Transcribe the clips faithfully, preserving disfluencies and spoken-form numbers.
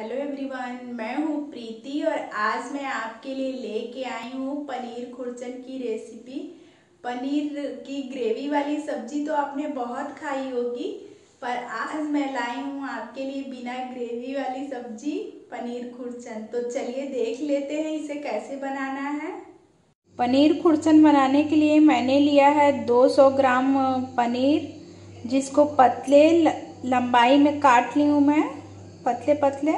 Hello everyone, मैं हूँ प्रीति और आज मैं आपके लिए लेके आई हूँ पनीर खुरचन की रेसिपी। पनीर की ग्रेवी वाली सब्जी तो आपने बहुत खाई होगी, पर आज मैं लाई हूँ आपके लिए बिना ग्रेवी वाली सब्जी पनीर खुरचन। तो चलिए देख लेते हैं इसे कैसे बनाना है। पनीर खुरचन बनाने के लिए मैंने लिया है दो सौ ग्राम पनीर, जिसको पतले लंबाई में काट ली हूँ मैं, पतले पतले।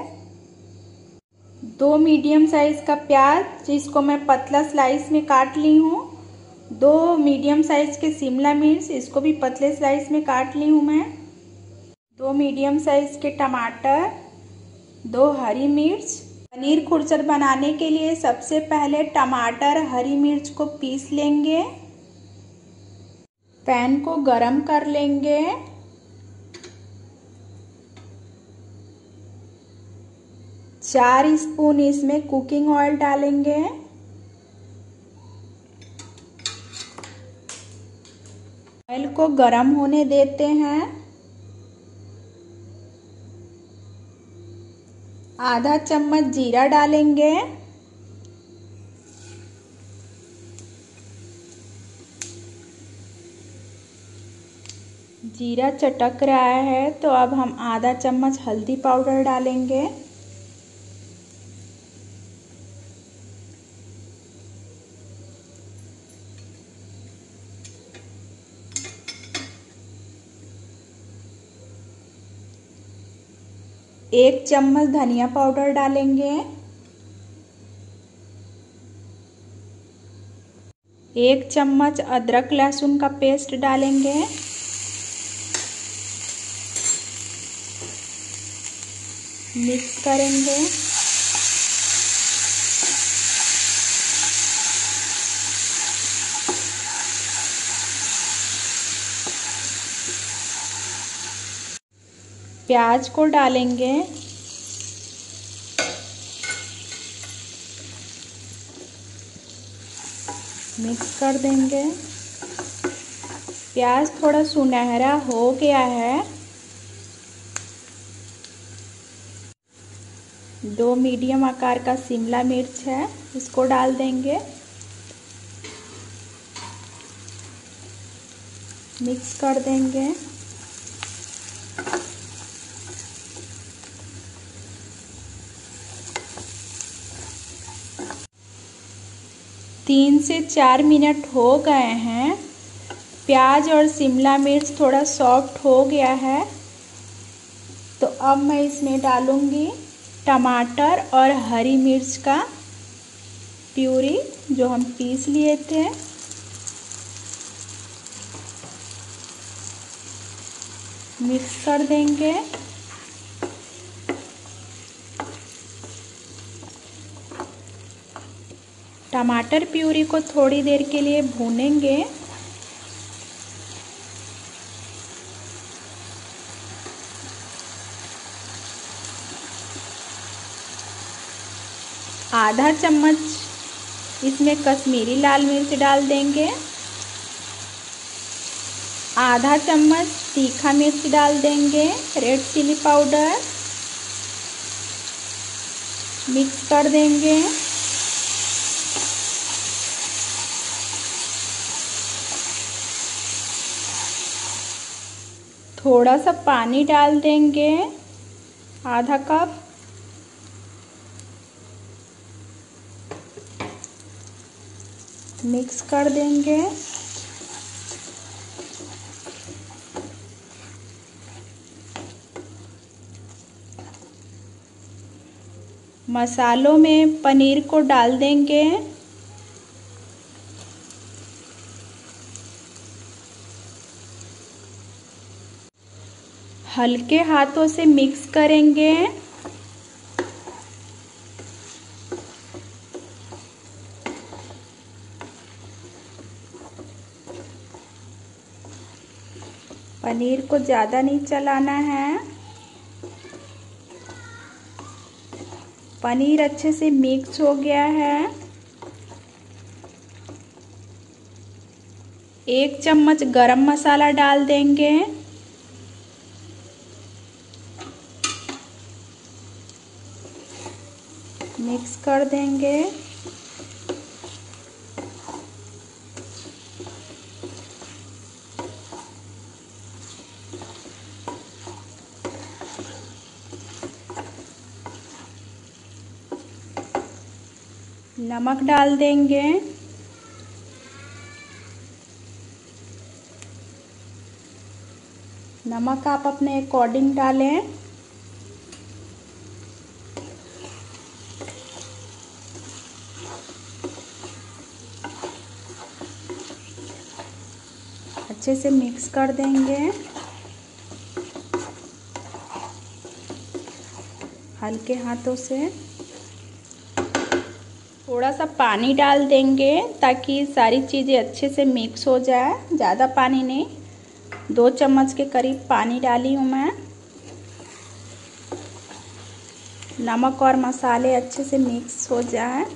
दो मीडियम साइज का प्याज, जिसको मैं पतला स्लाइस में काट ली हूँ। दो मीडियम साइज के शिमला मिर्च, इसको भी पतले स्लाइस में काट ली हूँ मैं। दो मीडियम साइज के टमाटर, दो हरी मिर्च। पनीर खुरचन बनाने के लिए सबसे पहले टमाटर हरी मिर्च को पीस लेंगे। पैन को गरम कर लेंगे। चार स्पून इसमें कुकिंग ऑयल डालेंगे। ऑयल को गरम होने देते हैं। आधा चम्मच जीरा डालेंगे। जीरा चटक रहा है तो अब हम आधा चम्मच हल्दी पाउडर डालेंगे। एक चम्मच धनिया पाउडर डालेंगे। एक चम्मच अदरक लहसुन का पेस्ट डालेंगे। मिक्स करेंगे। प्याज को डालेंगे। मिक्स कर देंगे। प्याज थोड़ा सुनहरा हो गया है। दो मीडियम आकार का शिमला मिर्च है, इसको डाल देंगे। मिक्स कर देंगे। तीन से चार मिनट हो गए हैं। प्याज और शिमला मिर्च थोड़ा सॉफ्ट हो गया है, तो अब मैं इसमें डालूंगी टमाटर और हरी मिर्च का प्यूरी, जो हम पीस लिए थे। मिक्स कर देंगे। टमाटर प्यूरी को थोड़ी देर के लिए भूनेंगे। आधा चम्मच इसमें कश्मीरी लाल मिर्च डाल देंगे। आधा चम्मच तीखा मिर्च डाल देंगे, रेड चिली पाउडर। मिक्स कर देंगे। थोड़ा सा पानी डाल देंगे, आधा कप। मिक्स कर देंगे। मसालों में पनीर को डाल देंगे। हल्के हाथों से मिक्स करेंगे। पनीर को ज़्यादा नहीं चलाना है। पनीर अच्छे से मिक्स हो गया है। एक चम्मच गरम मसाला डाल देंगे। मिक्स कर देंगे। नमक डाल देंगे। नमक आप अपने अकॉर्डिंग डालें। अच्छे से मिक्स कर देंगे। हल्के हाथों से थोड़ा सा पानी डाल देंगे ताकि सारी चीज़ें अच्छे से मिक्स हो जाए। ज़्यादा पानी नहीं, दो चम्मच के करीब पानी डाली हूँ मैं। नमक और मसाले अच्छे से मिक्स हो जाए।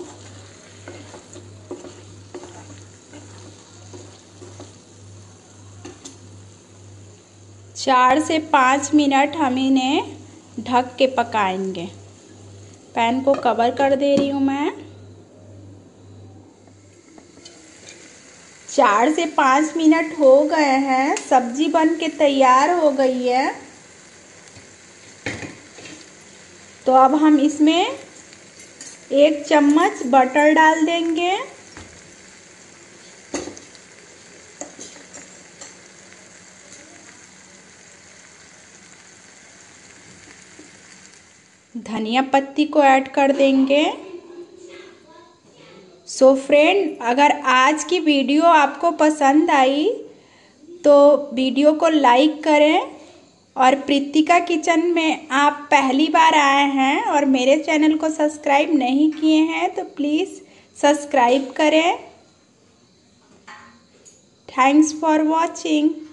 चार से पाँच मिनट हम इन्हें ढक के पकाएंगे। पैन को कवर कर दे रही हूँ मैं। चार से पाँच मिनट हो गए हैं, सब्जी बन के तैयार हो गई है। तो अब हम इसमें एक चम्मच बटर डाल देंगे। धनिया पत्ती को ऐड कर देंगे। सो फ्रेंड, अगर आज की वीडियो आपको पसंद आई तो वीडियो को लाइक करें, और प्रीतिका किचन में आप पहली बार आए हैं और मेरे चैनल को सब्सक्राइब नहीं किए हैं तो प्लीज़ सब्सक्राइब करें। Thanks for watching.